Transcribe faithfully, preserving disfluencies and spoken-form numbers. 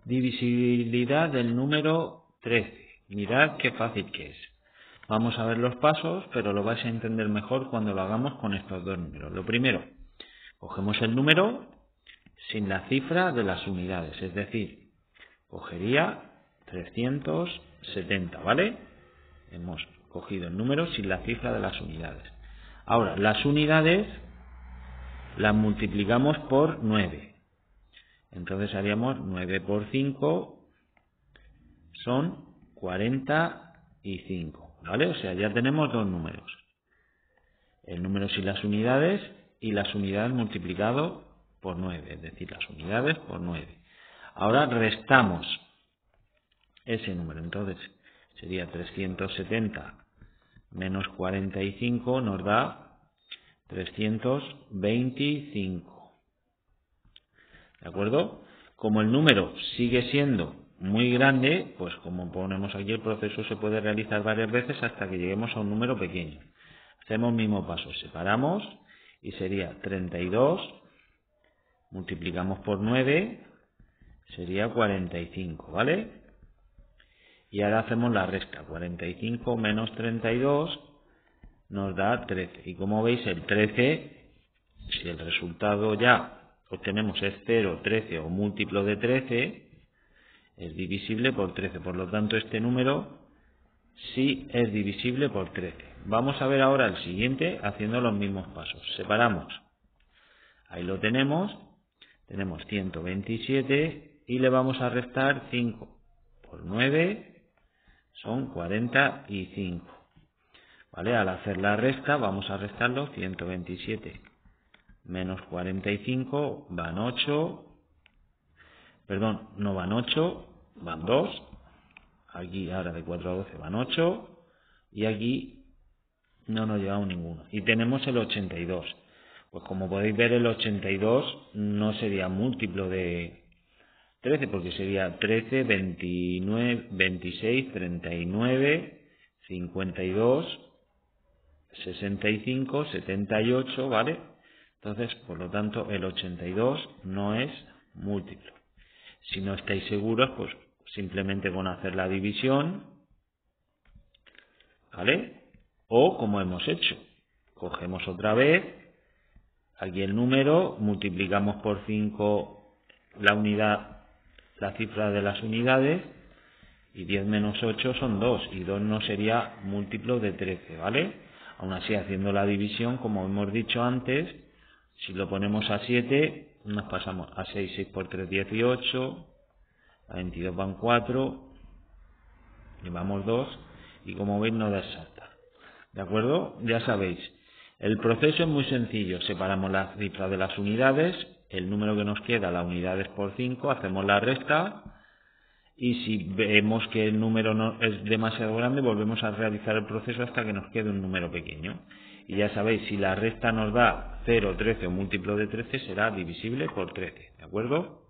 Divisibilidad del número trece. Mirad qué fácil que es. Vamos a ver los pasos, pero lo vais a entender mejor cuando lo hagamos con estos dos números. Lo primero, cogemos el número sin la cifra de las unidades, es decir, cogería trescientos setenta, ¿vale? Hemos cogido el número sin la cifra de las unidades. Ahora, las unidades las multiplicamos por nueve. Entonces haríamos nueve por cinco, son cuarenta y cinco, ¿vale? O sea, ya tenemos dos números. El número sin las unidades y las unidades multiplicado por nueve, es decir, las unidades por nueve. Ahora restamos ese número, entonces sería trescientos setenta menos cuarenta y cinco nos da trescientos veinticinco. ¿De acuerdo? Como el número sigue siendo muy grande, pues como ponemos aquí, el proceso se puede realizar varias veces hasta que lleguemos a un número pequeño. Hacemos el mismo paso, separamos y sería treinta y dos, multiplicamos por nueve, sería cuarenta y cinco, ¿vale? Y ahora hacemos la resta, cuarenta y cinco menos treinta y dos nos da trece. Y como veis, el trece, si el resultado ya obtenemos es cero, trece o múltiplo de trece, es divisible por trece. Por lo tanto, este número sí es divisible por trece. Vamos a ver ahora el siguiente haciendo los mismos pasos. Separamos. Ahí lo tenemos. Tenemos ciento veintisiete y le vamos a restar cinco por nueve, son cuarenta y cinco. ¿Vale? Al hacer la resta vamos a restarlo. ciento veintisiete menos cuarenta y cinco van ocho. Perdón, no van ocho, van dos. Aquí ahora de cuatro a doce van ocho. Y aquí no nos llevamos ninguno. Y tenemos el ochenta y dos. Pues como podéis ver, el ochenta y dos no sería múltiplo de trece, porque sería trece, veintinueve, veintiséis, treinta y nueve, cincuenta y dos, sesenta y cinco, setenta y ocho, ¿vale? Entonces, por lo tanto, el ochenta y dos no es múltiplo. Si no estáis seguros, pues simplemente con hacer la división, ¿vale? O como hemos hecho, cogemos otra vez aquí el número, multiplicamos por cinco la unidad, la cifra de las unidades, y diez menos ocho son dos, y dos no sería múltiplo de trece, ¿vale? Aún así, haciendo la división, como hemos dicho antes, si lo ponemos a siete, nos pasamos a seis, seis por tres, dieciocho, a veintidós van cuatro, llevamos dos, y como veis no da exacta. ¿De acuerdo? Ya sabéis, el proceso es muy sencillo. Separamos la cifra de las unidades, el número que nos queda, las unidades por cinco, hacemos la resta, y si vemos que el número no es demasiado grande, volvemos a realizar el proceso hasta que nos quede un número pequeño. Y ya sabéis, si la resta nos da cero, trece o múltiplo de trece, será divisible por trece. ¿De acuerdo?